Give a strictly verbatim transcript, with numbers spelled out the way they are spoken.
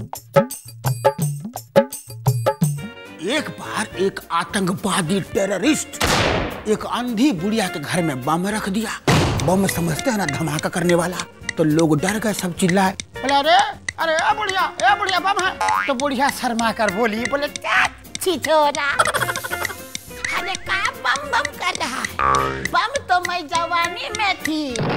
एक बार एक आतंकवादी टेररिस्ट एक अंधी बुढ़िया के घर में बम रख दिया। बम समझते हैं ना धमाका करने वाला, तो लोग डर गए, सब चिल्लाए, बोले अरे अरे ए बुढ़िया ए बुढ़िया बम है। तो बुढ़िया शर्मा कर बोली, बोले क्या छिछोरा, अरे क्या बम बम कर रहा है? बम तो मैं जवानी में थी।